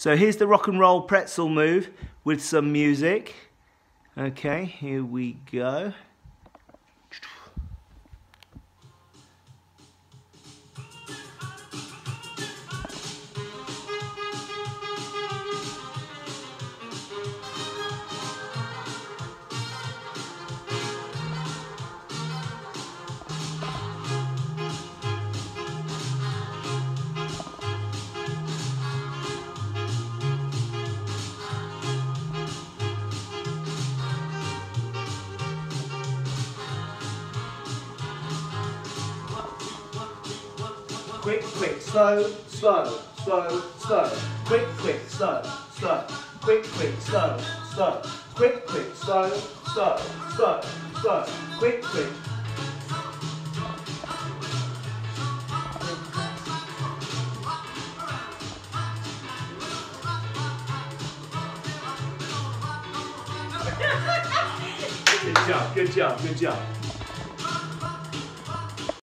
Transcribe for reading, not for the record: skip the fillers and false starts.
So here's the rock and roll pretzel move with some music. Okay, here we go. Quick, quick, slow, slow, slow, slow. Quick, quick, slow, slow. Quick, quick, slow, slow. Quick, quick, slow, slow, slow, slow. Quick, quick. Good job, good job, good job.